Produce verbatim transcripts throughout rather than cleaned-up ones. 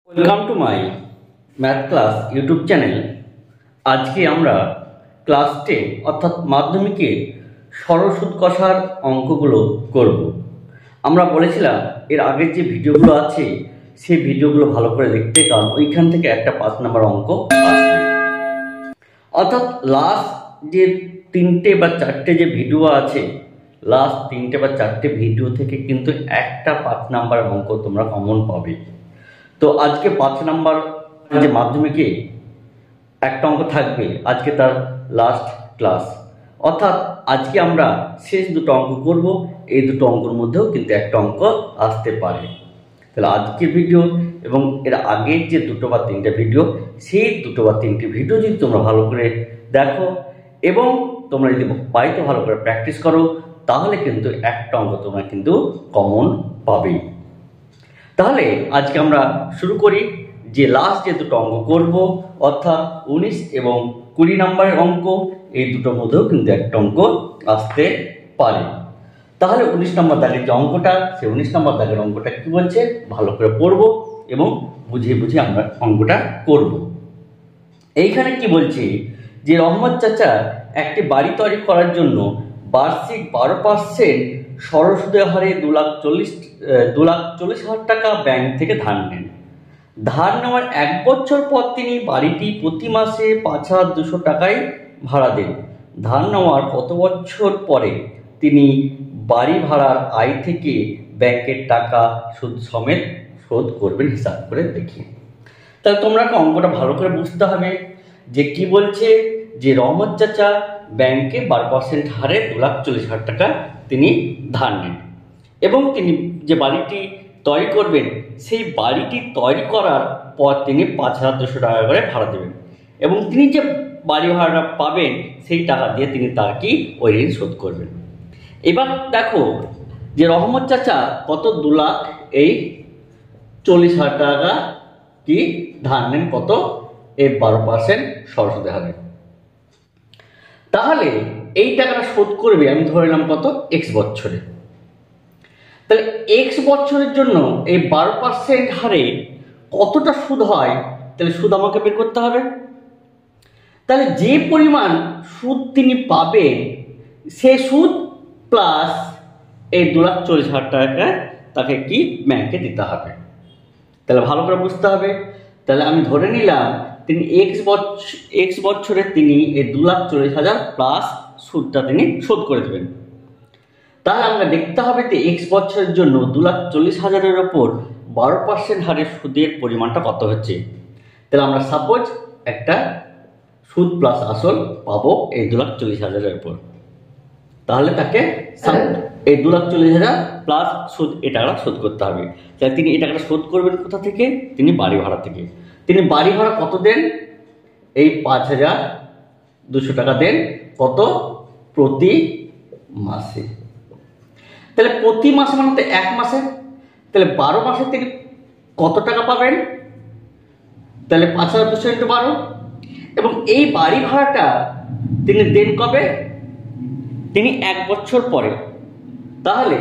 Welcome to my math class YouTube channel. আজকে আমরা class ten অর্থাৎ মাধ্যমিকের সরল সুদ কষার অঙ্কগুলো করব। আমরা বলেছিলাম এর আগের যে ভিডিওগুলো আছে সেই ভিডিওগুলো ভালো করে দেখতে, কারণ ওইখান থেকে একটা পাঁচ নাম্বার অঙ্ক আসবে। অর্থাৎ লাস্ট যে তিনটে বা চারটে যে ভিডিও আছে, লাস্ট তিনটে বা চারটে ভিডিও থেকে কিন্তু একটা পাঁচ নাম্বার অঙ্ক তোমরা কমন পাবে। তো আজকে পাঁচ নাম্বার যে মাধ্যমিকে একটা অঙ্ক থাকবে, আজকে তার লাস্ট ক্লাস, অর্থাৎ আজকে আমরা শেষ দুটো অঙ্ক করব। এই দুটো অঙ্কের মধ্যেও কিন্তু একটা অঙ্ক আসতে পারে। তাহলে আজকের ভিডিও এবং এর আগের যে দুটো বা তিনটে ভিডিও, সেই দুটো বা তিনটে ভিডিও যদি তোমরা ভালো করে দেখো এবং তোমরা যদি বাড়িতে ভালো করে প্র্যাকটিস করো, তাহলে কিন্তু একটা অঙ্ক তোমরা কিন্তু কমন পাবেই। তাহলে আজকে আমরা শুরু করি যে লাস্ট যে দুটো অঙ্ক করব, অর্থাৎ উনিশ এবং কুড়ি নম্বরের অঙ্ক। এই দুটোর মধ্যেও কিন্তু একটা অঙ্ক আসতে পারে। তাহলে উনিশ নম্বর দাগের যে অঙ্কটা, সেই উনিশ নম্বর দাগের অঙ্কটা কি বলছে ভালো করে পড়বো এবং বুঝিয়ে বুঝিয়ে আমরা অঙ্কটা করব। এইখানে কি বলছে যে রহমত চাচা একটি বাড়ি তৈরি করার জন্য বার্ষিক বারো পার্সেন্ট সরল সুদের হারে দু লাখ চল্লিশ দু লাখ চল্লিশ হাজার টাকা ব্যাংক থেকে ধার নেন। ধার নেওয়ার এক বছর পর তিনি বাড়িটি প্রতি মাসে পাঁচ হাজার দুশো টাকায় ভাড়া দেন। ধার নেওয়ার কত বছর পরে তিনি বাড়ি ভাড়ার আয় থেকে ব্যাংকের টাকা সুদ সমেত শোধ করবেন, হিসাব করে দেখি। তাহলে তোমরা অঙ্কটা ভালো করে বুঝতে হবে যে কি বলছে যে রহমত চাচা ব্যাংকে বারো পার্সেন্ট হারে দু লাখ চল্লিশ হাজার টাকা তিনি ধার নেন এবং তিনি যে বাড়িটি তৈরি করবেন, সেই বাড়িটি তৈরি করার পর তিনি পাঁচ হাজার দুশো টাকা করে ভাড়া দেবেন এবং তিনি যে বাড়ি ভাড়াটা পাবেন সেই টাকা দিয়ে তিনি তার কি ওই ঋণ শোধ করবেন। এবার দেখো যে রহমত চাচা কত দু লাখ এই চল্লিশ হাজার টাকা কি ধার নেন, কত এই বারো পার্সেন্ট সরল সুদের হারে। তাহলে এই টাকাটা শোধ করবে আমি ধরে নিলাম কত এক্স বছরে। তাহলে এক্স বছরের জন্য এই বারো পার্সেন্ট হারে কতটা সুদ হয়, তাহলে সুদ আমাকে বের করতে হবে। তাহলে যে পরিমাণ সুদ তিনি পাবেন সে সুদ প্লাস এই দু লাখ চল্লিশ হাজার টাকা তাকে কি ব্যাংকে দিতে হবে। তাহলে ভালো করে বুঝতে হবে। তাহলে আমি ধরে নিলাম তিনি এক্স বছর এক্স বছরে তিনি এই দু লাখ চল্লিশ হাজার প্লাস সুদটা তিনি শোধ করে দেবেন। তাহলে আমরা দেখতে হবে যে এক্স বছরের জন্য দু লাখ চল্লিশ হাজারের ওপর বারো পার্সেন্ট হারে সুদের পরিমাণটা কত হচ্ছে। তাহলে আমরা সাপোজ একটা সুদ প্লাস আসল পাবো এই দু লাখ চল্লিশ হাজারের ওপর। তাহলে তাকে এই দু লাখ চল্লিশ হাজার প্লাস সুদ এই টাকাটা শোধ করতে হবে। তাহলে তিনি এই টাকাটা শোধ করবেন কোথা থেকে, তিনি বাড়ি ভাড়া থেকে। তিনি বাড়ি ভাড়া কত দেন, এই পাঁচ হাজার দুশো টাকা দেন, কত প্রতি মাসে। তাহলে প্রতি মাসে মানে তো এক মাসে, তাহলে বারো মাসে তিনি কত টাকা পাবেন, তাহলে পাঁচ হাজার দুশো ইন্টু বারো। এবং এই বাড়ি ভাড়াটা তিনি দেন কবে, তিনি এক বছর পরে। তাহলে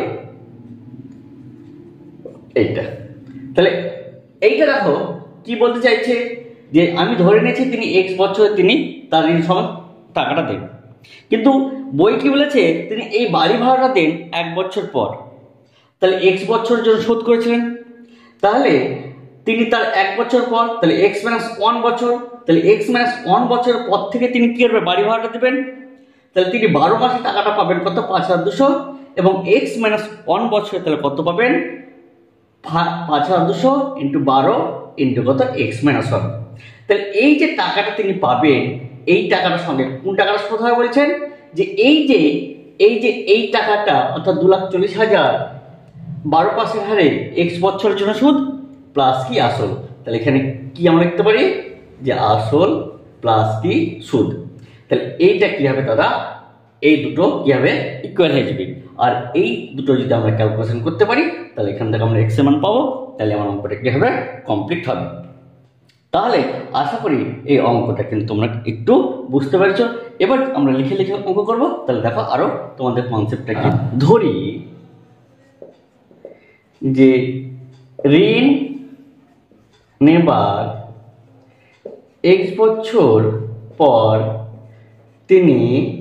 এইটা, তাহলে এইটা দেখো কি বলতে চাইছে যে আমি ধরে নিয়েছি তিনি এক্স বছরে তিনি তার ঋণ সমান টাকাটা দেন, কিন্তু বই কি বলেছে তিনি এই বাড়ি ভাড়াটা দেন এক বছর পর। তাহলে এক্স বছরের জন্য শোধ করেছিলেন, তাহলে তিনি তার এক বছর পর, তাহলে এক্স মাইনাস ওয়ান বছর, তাহলে এক্স মাইনাস ওয়ান বছরের পর থেকে তিনি কি করবেন বাড়ি ভাড়াটা দেবেন। তাহলে তিনি বারো মাসে টাকাটা পাবেন কত পাঁচ হাজার দুশো, এবং এক্স মাইনাস ওয়ান বছরে তাহলে কত পাবেন পাঁচ হাজার দুশো ইন্টু বারো ইন্টু কত এক্স মাইনাস ওয়ান। তাহলে এই যে টাকাটা তিনি পাবেন, এই টাকাটার সঙ্গে কোন টাকাটা শোধ হয় বলছেন যে এই যে এই যে এই টাকাটা অর্থাৎ দু লাখ চল্লিশ হাজার বারো পার্সেন্ট হারে এক্স বছরের জন্য সুদ প্লাস কি আসল। তাহলে এখানে কি আমরা লিখতে পারি যে আসল প্লাস কি সুদ। তাহলে এইটা কি হবে দাদা, এই দুটো কি হবে ইকুয়াল হয়ে যাবে। আর এই দুটো যদি আমরা ক্যালকুলেশন করতে পারি তাহলে এখান থেকে আমরা এক্স এর মান পাবো, তাহলে আমার অঙ্কটা কি হবে কমপ্লিট হবে। তাহলে আশা করি এই অঙ্কটা কিন্তু তোমরা একটু বুঝতে পেরেছো। এবার আমরা লিখে লিখে অঙ্ক করব। তাহলে দেখো আরো তোমাদের কনসেপ্টটা কি। ধরি যে ঋণ নেবার এক্স বছর পর তিনি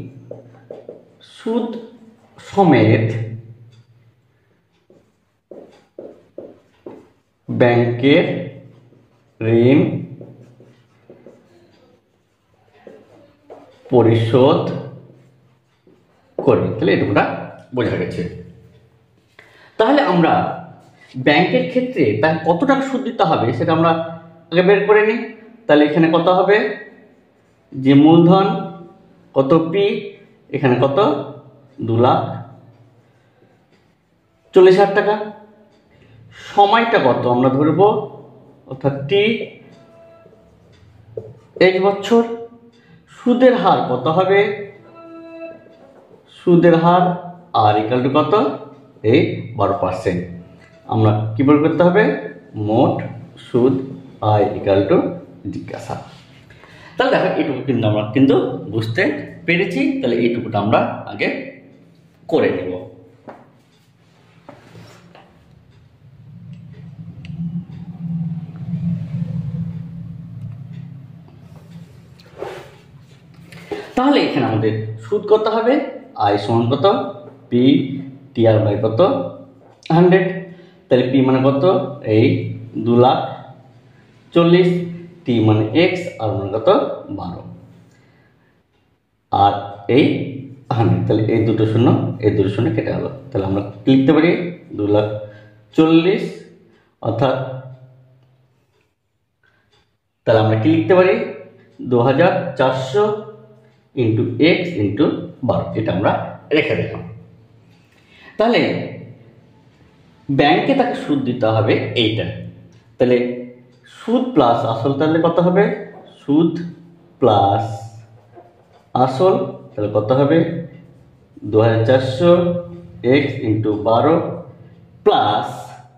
সুদ সমেত ব্যাংকের ঋণ পরিশোধ করবে। তাহলে এটুকুটা বোঝা গেছে। তাহলে আমরা ব্যাংকের ক্ষেত্রে তার কত টাকা সুদ দিতে হবে সেটা আমরা আগে বের করে নিই। তাহলে এখানে কত হবে, যে মূলধন কত পি, এখানে কত দু লাখ চল্লিশ হাজার টাকা, সময়টা কত আমরা ধরবো অর্থাৎ টি এক বছর, সুদের হার কত হবে, সুদের হার আর ইকাল টু কত এই বারো পার্সেন্ট। আমরা কি বল করতে হবে, মোট সুদ আই ইকাল টু জিজ্ঞাসা। তাহলে দেখো এইটুকু কিন্তু আমরা কিন্তু বুঝতে পেরেছি। তাহলে এইটুকুটা আমরা আগে করে নেব। তাহলে এখানে আমাদের সুদ কত হবে, আই সমান কত পি টি আর বাই কত হান্ড্রেড। তাহলে পি মানে কত এই দু লাখ চল্লিশ, টি মানে এক্স আর মানে কত বারো, আর এই হান্ড্রেড। তাহলে এই দুটো শূন্য এই দুটো শূন্য কেটে গেল। তাহলে আমরা লিখতে পারি দু লাখ চল্লিশ অর্থাৎ, তাহলে আমরা কি লিখতে পারি দু হাজার চারশো ইন্টু এক্স ইন্টু বারো, এটা আমরা রেখে দিলাম। তাহলে ব্যাংকে তাকে সুদ দিতে হবে এইটা। তাহলে সুদ প্লাস আসল তাহলে কত হবে, সুদ প্লাস আসল তাহলে কত হবে দু হাজার চারশো এক্স ইন্টু বারো প্লাস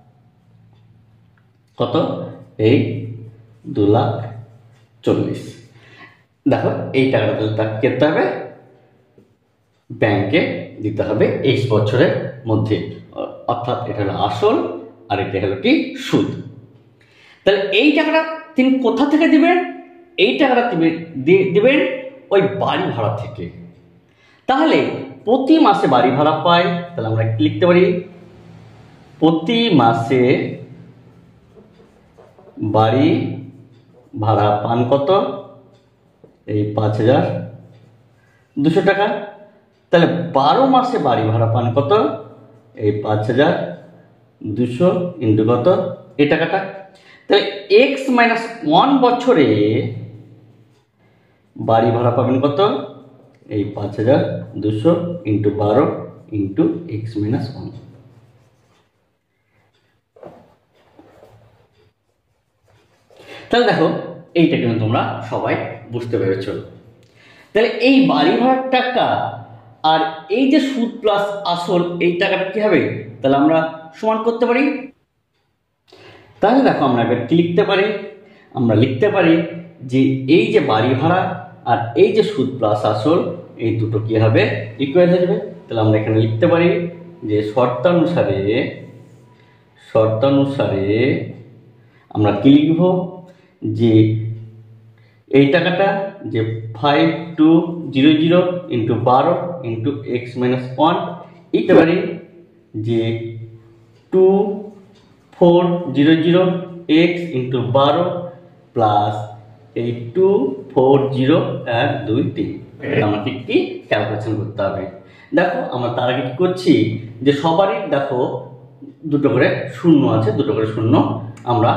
কত এই দু লাখ চল্লিশ। দেখো এই টাকাটা তাহলে তাকে দিতে হবে ব্যাংকে দিতে হবে এক্স বছরের মধ্যে, অর্থাৎ এটা হলো আসল আর এটা হলো কি সুদ। তাহলে এই টাকাটা তিনি কোথা থেকে দিবেন, এই টাকাটা দিবেন ওই বাড়ি ভাড়া থেকে। তাহলে প্রতি মাসে বাড়ি ভাড়া পাই, তাহলে আমরা কি লিখতে পারি প্রতি মাসে বাড়ি ভাড়া পান কত এই পাঁচ হাজার দুশো টাকা। তাহলে বারো মাসে বাড়ি ভাড়া পান কত এই পাঁচ হাজার দুশো ইন্টু কত এই টাকাটা। তাহলে এক্স মাইনাস ওয়ান বছরে বাড়ি ভাড়া পাবেন কত এই পাঁচ হাজার দুশো ইন্টু বারো ইন্টু এক্স মাইনাস ওয়ান। তাহলে দেখো এইটা কিন্তু তোমরা সবাই বুঝতে পেরেছ। তাহলে এই বাড়ি ভাড়ার টাকা আর এই যে সুদ প্লাস আসল এই টাকাটা কি হবে, তাহলে আমরা সমান করতে পারি। তাহলে দেখো আমরা এবার কি লিখতে পারি, আমরা লিখতে পারি যে এই যে বাড়ি ভাড়া আর এই যে সুদ প্লাস আসল এই দুটো কি হবে ইকুয়াল হয়ে যাবে। তাহলে আমরা এখানে লিখতে পারি যে শর্তানুসারে শর্তানুসারে আমরা কি লিখব যে এই টাকাটা যে five two zero zero into বারো ইন্টু এক্স মাইনাস ওয়ান লিখতে পারি যে two four zero zero X into বারো প্লাস এই টু ফোর জিরো এক দুই তিন। এটা আমাকে কি ক্যালকুলেশন করতে হবে। দেখো আমরা তার আগে কি করছি যে সবারই দেখো দুটো করে শূন্য আছে, দুটো করে শূন্য আমরা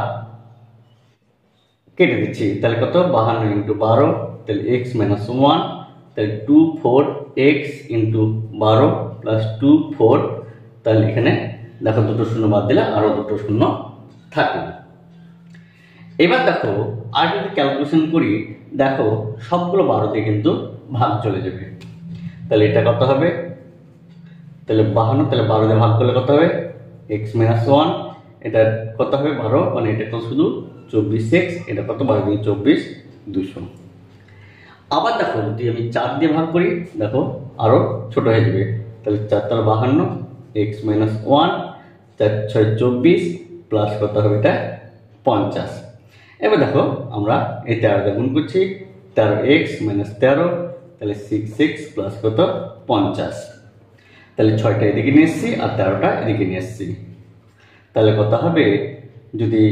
কেটে দিচ্ছি। তাহলে কত বাহান্ন ইন্টু বারো তাহলে এক্স মাইনাস ওয়ান, তাহলে টু ফোর এক্স ইন্টু বারো প্লাস টু ফোর। তাহলে এখানে দেখো দুটো শূন্য বাদ দিলে আরো দুটো শূন্য থাকে। এবার দেখো আর যদি ক্যালকুলেশন করি দেখো সবগুলো বারো দিয়ে কিন্তু ভাগ চলে যাবে। তাহলে এটা কত হবে, তাহলে বাহান্ন তাহলে বারো দিয়ে ভাগ করলে কত হবে এক্স মাইনাস ওয়ান, এটা কত হবে বারো মানে এটা তো শুধু চব্বিশ এক্স, এটা কত বারো দিয়ে চব্বিশ দুশো। আবার দেখো যদি আমি চার দিয়ে ভাগ করি দেখো আরো ছোট হয়ে যাবে। তাহলে চার তার বাহান্ন এক্স মাইনাস ওয়ান, চার ছয় চব্বিশ প্লাস কত হবে এটা পঞ্চাশ। এবার দেখো আমরা এই তেরো দিয়ে গুণ করছি, তেরো এক্স মাইনাস তেরো, তাহলে সিক্স এক্স প্লাস কত পঞ্চাশ। তাহলে ছয়টা এদিকে নিয়ে এসছি আর তেরোটা এদিকে নিয়ে এসছি, তাহলে কত হবে, যদি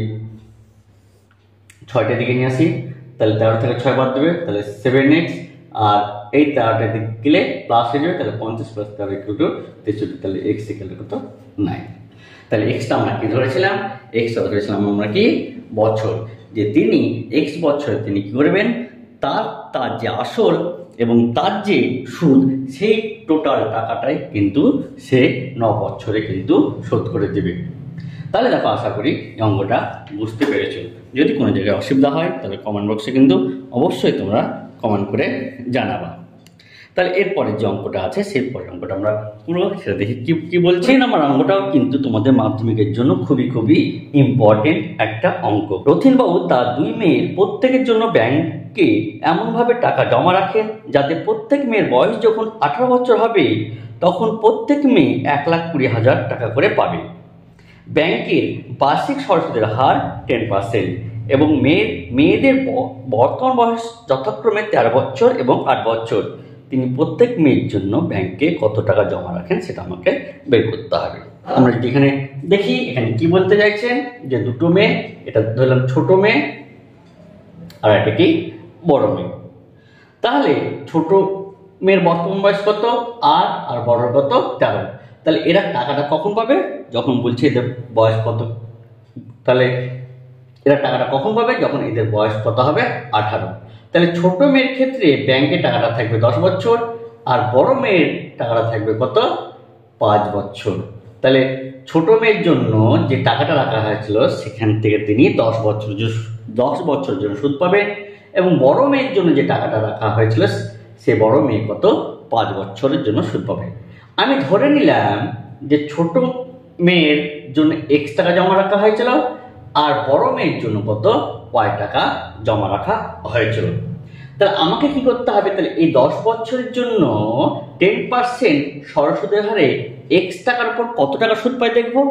ছয়টা দিকে নিয়ে আসি তাহলে তেরো থেকে ছয় বাদ দেবে, তাহলে সেভেন এক্স, আর এই তেরোটা দিকে গেলে প্লাস হয়ে যাবে, তাহলে পঞ্চাশ প্লাস তেরো ইকুয়াল টু তেষট্টি, তাহলে এক্স ইকুয়াল কত নাইন। তাহলে এক্সটা আমরা কি ধরেছিলাম, এক্সটা ধরেছিলাম আমরা কি বছর, যে তিনি এক্স বছরে তিনি কি করবেন, তার তার যে আসল এবং তার যে সুদ সেই টোটাল টাকাটাই কিন্তু সে ন বছরে কিন্তু শোধ করে দেবে। তাহলে দেখো আশা করি এই অঙ্কটা বুঝতে পেরেছো। যদি কোনো জায়গায় অসুবিধা হয় তাহলে কমেন্ট বক্সে কিন্তু অবশ্যই তোমরা কমেন্ট করে জানাবা। তাহলে এরপরে যে অঙ্কটা আছে সেই পরের অঙ্কটা আমরা পুরো সেটা দেখি কি কি বলছি। আমার অঙ্কটাও কিন্তু তোমাদের মাধ্যমিকের জন্য খুবই খুবই ইম্পর্টেন্ট একটা অঙ্ক। রথিনবাবু তার দুই মেয়ের প্রত্যেকের জন্য ব্যাংকে এমনভাবে টাকা জমা রাখেন যাতে প্রত্যেক মেয়ের বয়স যখন আঠারো বছর হবে তখন প্রত্যেক মেয়ে এক লাখ কুড়ি হাজার টাকা করে পাবে। ব্যাংকের বার্ষিক সরস্বতীর হার টেন পার্সেন্ট এবং মেয়ের মেয়েদের বর্তমান বয়স যথাক্রমে তেরো বছর এবং আট বছর। তিনি প্রত্যেক মেয়ের জন্য ব্যাংকে কত টাকা জমা রাখেন সেটা আমাকে বের করতে হবে। আমরা যদি এখানে দেখি এখানে কি বলতে চাইছেন, যে দুটো মেয়ে, এটা ধরলাম ছোট মেয়ে আর এটা কি বড় মেয়ে। তাহলে ছোট মেয়ের বর্তমান বয়স কত আট আর বড় কত তেরো। তাহলে এরা টাকাটা কখন পাবে, যখন বলছে এদের বয়স কত, তাহলে এরা টাকাটা কখন পাবে, যখন এদের বয়স কত হবে আঠারো। তাহলে ছোট মেয়ের ক্ষেত্রে ব্যাংকে টাকাটা থাকবে দশ বছর আর বড় মেয়ের টাকাটা থাকবে কত পাঁচ বছর। তাহলে ছোট মেয়ের জন্য যে টাকাটা রাখা হয়েছিল সেখান থেকে তিনি দশ বছর দশ বছরের জন্য সুদ পাবে, এবং বড় মেয়ের জন্য যে টাকাটা রাখা হয়েছিল সে বড় মেয়ে কত পাঁচ বছরের জন্য সুদ পাবে। আমি ধরে নিলাম যে ছোট মেয়ের জন্য এক্স টাকা জমা রাখা হয়েছিল আর বড় মেয়ের জন্য কত ওয়াই টাকা জমা রাখা হয়েছিল। তাহলে আমাকে কি করতে হবে, তাহলে এই দশ বছরের জন্য টেন পার্সেন্ট সরস্বতীর হারে এক্স টাকার উপর কত টাকা সুদ পাই দেখবো,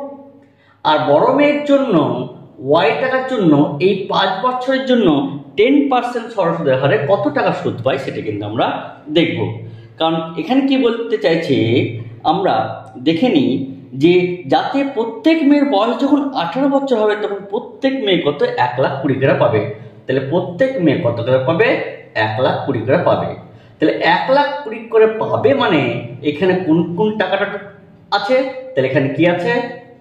আর বড় মেয়ের জন্য ওয়াই টাকার জন্য এই পাঁচ বছরের জন্য টেন পার্সেন্ট সরস্বতীর হারে কত টাকা সুদ পাই সেটা কিন্তু আমরা দেখব। কারণ এখানে কি বলতে চাইছে আমরা দেখে নিই, যে যাতে প্রত্যেক মেয়ের বয়স যখন আঠারো বছর হবে তখন প্রত্যেক মেয়ে কত এক লাখ কুড়ি করে পাবে। তাহলে প্রত্যেক মেয়ে কত করে পাবে, এক লাখ কুড়ি করে পাবে। তাহলে এক লাখ কুড়ি করে পাবে মানে এখানে কোন কোন টাকাটা আছে, তাহলে এখানে কি আছে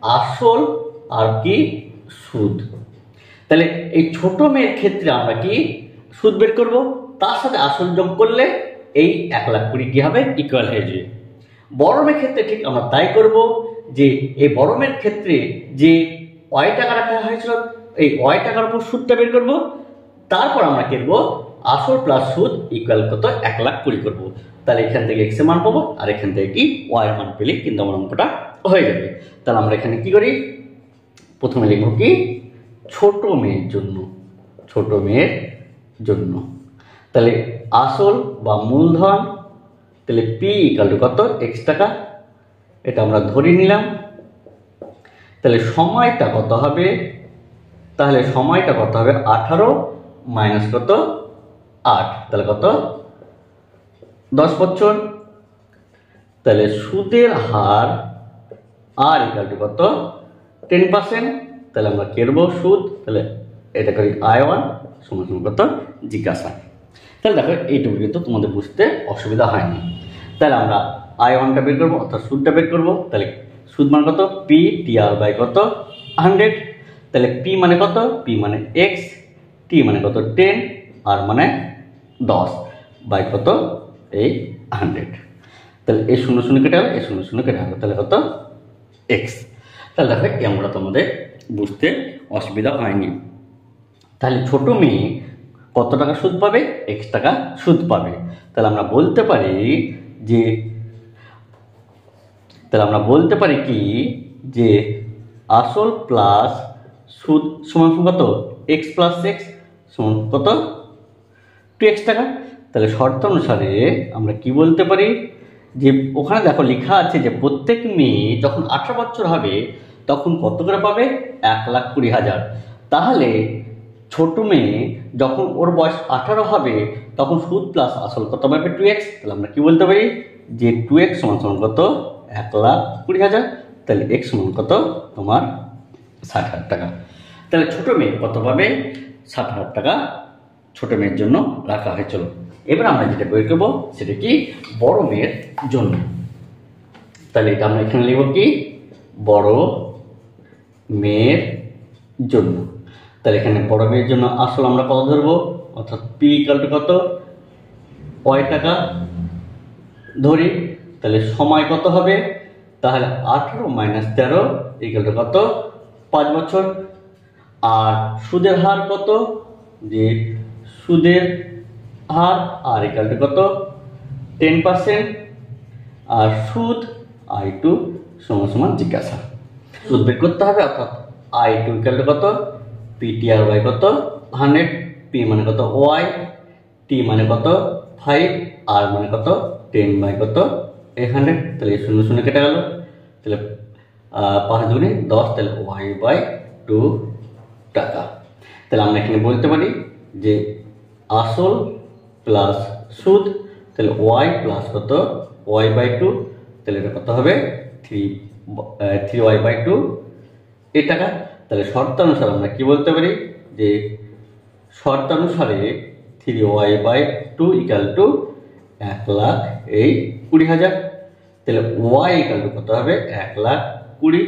আসল আর কি সুদ। তাহলে এই ছোট মেয়ের ক্ষেত্রে আমরা কি সুদ বের করব, তার সাথে আসল যোগ করলে এই এক লাখ কুড়ি কি হবে ইকুয়াল হয়ে যাবে। বড় মেয়ের ক্ষেত্রে ঠিক আমরা তাই করব, যে এই বড় মেয়ের ক্ষেত্রে যে ওয়াই টাকা রাখা হয়েছিল এই ওয়াই টাকার উপর সুদটা বের করব, তারপর আমরা করব আসল প্লাস সুদ ইকুয়াল কত এক লাখ কুড়ি করবো। তাহলে এখান থেকে এক্স এর মান পাবো আর এখান থেকে কি ওয়াই এর মান পেলে কিন্তু আমার অঙ্কটা হয়ে যাবে। তাহলে আমরা এখানে কি করি, প্রথমে লিখবো কি ছোট মেয়ের জন্য, ছোট মেয়ের জন্য। তাহলে আসল বা মূলধন, তাহলে পি ইকুয়াল টু কত এক্স টাকা, এটা আমরা ধরে নিলাম। তাহলে সময়টা কত হবে, তাহলে সময়টা কত হবে আঠারো মাইনাস কত আট, তাহলে কত দশ বছর। তাহলে সুদের হার আর ইকুয়াল টু কত টেন পার্সেন্ট। তাহলে আমরা কেরবো সুদ, তাহলে এটা করি আই ওয়ান সমান সমান কত জিজ্ঞাসা। তাহলে দেখো এইটুকু কিন্তু তোমাদের বুঝতে অসুবিধা হয়নি। তাহলে আমরা আই ওয়ানটা বের করবো অর্থাৎ সুদটা বের করবো। তাহলে সুদ মানে কত পি টি আর বাই কত হান্ড্রেড। তাহলে পি মানে কত, পি মানে এক্স, টি মানে কত টেন, আর মানে দশ বাই কত এই হান্ড্রেড। তাহলে এই শূন্য শূন্য কেটে গেল, এই শূন্য শূন্য কেটে গেল, তাহলে কত এক্স। তাহলে দেখো আমরা তোমাদের বুঝতে অসুবিধা হয়নি। তাহলে ছোট মেয়ে কত টাকা সুদ পাবে, এক্স টাকা সুদ পাবে। তাহলে আমরা বলতে পারি যে তাহলে আমরা বলতে পারি কি যে আসল প্লাস সুদ সমান কত এক্স প্লাস এক্স সমান কত টু এক্স টাকা। তাহলে শর্ত অনুসারে আমরা কি বলতে পারি, যে ওখানে দেখো লেখা আছে যে প্রত্যেক মেয়ে যখন আঠারো বছর হবে তখন কত করে পাবে এক লাখ কুড়ি হাজার। তাহলে ছোট মেয়ে যখন ওর বয়স আঠারো হবে তখন সুদ প্লাস আসল কত পাবে টু এক্স। তাহলে আমরা কি বলতে পারি যে টু এক্স সমান সমান কত এক লাখ কুড়ি হাজার। তাহলে এক্স সমান কত তোমার ষাট হাজার টাকা। তাহলে ছোট মেয়ে কত পাবে ষাট হাজার টাকা ছোট মেয়ের জন্য রাখা হয়েছিল। এবার আমরা যেটা বের করবো সেটা কি বড় মেয়ের জন্য। তাহলে এটা আমরা এখানে লিখব কি বড় মেয়ের জন্য। তাহলে এখানে বড় মেয়ের জন্য আসল আমরা কত ধরবো অর্থাৎ পি ইকাল টু কত ওয়াই টাকা ধরি। তাহলে সময় কত হবে তাহলে আঠেরো মাইনাস তেরো ইকাল টু কত পাঁচ বছর। আর সুদের হার কত যে সুদের হার আর ইকাল টু কত টেন পার্সেন্ট। আর সুদ আই টু সমান সমান জিজ্ঞাসা সুদ বের করতে হবে অর্থাৎ আই টু ইকাল টু কত পি টি আর ওয়াই কত হান্ড্রেড। পি মানে কত ওয়াই, টি মানে কত ফাইভ, আর মানে কত টেন বাই কত এই হান্ড্রেড। তাহলে শূন্য শূন্য কেটে গেল। তাহলে পাঁচ দুগুণে দশ। তাহলে ওয়াই বাই টু টাকা। তাহলে আমরা এখানে বলতে পারি যে আসল প্লাস সুদ। তাহলে ওয়াই প্লাস কত ওয়াই বাই টু। তাহলে এটা কত হবে three three Y by two এই টাকা। তাহলে শর্তানুসারে আমরা কি বলতে পারি যে শর্তানুসারে three Y by two equal to এক লাখ এই কুড়ি হাজার। তাহলে ওয়াই ইকাল টু কত হবে এক লাখ কুড়ি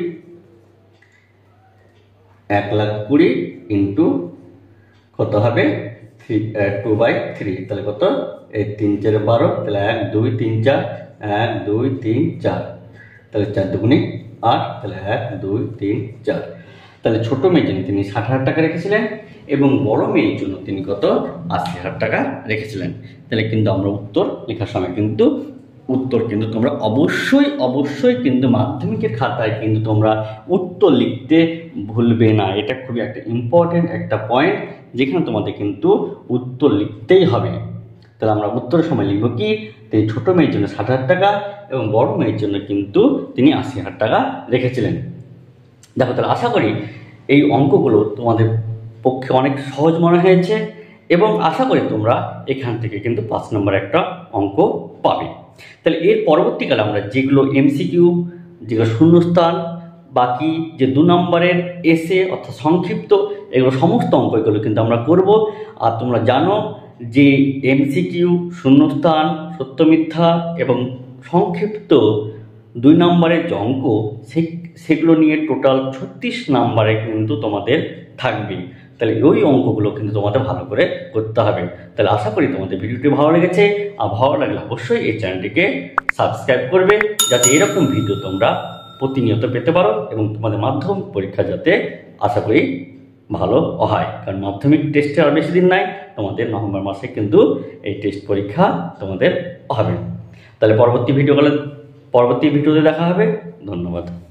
এক লাখ কুড়ি ইন্টু কত হবে থ্রি টু বাই থ্রি। তাহলে কত এই তিন চারে বারো। তাহলে এক দুই তিন চার এক দুই তিন চার। তাহলে চার দুগুণে আট। তাহলে এক দুই তিন চার। তাহলে ছোট মেয়ের জন্য তিনি ষাট হাজার টাকা রেখেছিলেন এবং বড় মেয়ের জন্য তিনি কত আশি হাজার টাকা রেখেছিলেন। তাহলে কিন্তু আমরা উত্তর লেখার সময় কিন্তু উত্তর কিন্তু তোমরা অবশ্যই অবশ্যই কিন্তু মাধ্যমিকের খাতায় কিন্তু তোমরা উত্তর লিখতে ভুলবে না। এটা খুবই একটা ইম্পর্টেন্ট একটা পয়েন্ট যেখানে তোমাদের কিন্তু উত্তর লিখতেই হবে। তাহলে আমরা উত্তরের সময় লিখব কি তিনি ছোট মেয়ের জন্য ষাট হাজার টাকা এবং বড় মেয়ের জন্য কিন্তু তিনি আশি হাজার টাকা রেখেছিলেন। দেখো তাহলে আশা করি এই অঙ্কগুলো তোমাদের পক্ষে অনেক সহজ মনে হয়েছে এবং আশা করি তোমরা এখান থেকে কিন্তু পাঁচ নম্বর একটা অঙ্ক পাবে। তাহলে এর পরবর্তীকালে আমরা যেগুলো এমসিকিউ যেগুলো শূন্যস্থান বাকি যে দু নম্বরের এসে অর্থাৎ সংক্ষিপ্ত এগুলো সমস্ত অঙ্ক এগুলো কিন্তু আমরা করব। আর তোমরা জানো যে এমসিকিউ শূন্যস্থান সত্য মিথ্যা এবং সংক্ষিপ্ত দুই নম্বরের যে অঙ্ক সেগুলো নিয়ে টোটাল ছত্রিশ নম্বরে কিন্তু তোমাদের থাকবে। তাহলে ওই অঙ্কগুলো কিন্তু তোমাদের ভালো করে করতে হবে। তাহলে আশা করি তোমাদের ভিডিওটি ভালো লেগেছে। আর ভালো লাগলে অবশ্যই এই চ্যানেলটিকে সাবস্ক্রাইব করবে যাতে এরকম ভিডিও তোমরা প্রতিনিয়ত পেতে পারো এবং তোমাদের মাধ্যমিক পরীক্ষা যাতে আশা করি ভালো হয়। কারণ মাধ্যমিক টেস্টে আর বেশি দিন নাই, তোমাদের নভেম্বর মাসে কিন্তু এই টেস্ট পরীক্ষা তোমাদের হবে। তাহলে পরবর্তী ভিডিওগুলো পরবর্তী ভিডিওতে দেখা হবে। ধন্যবাদ।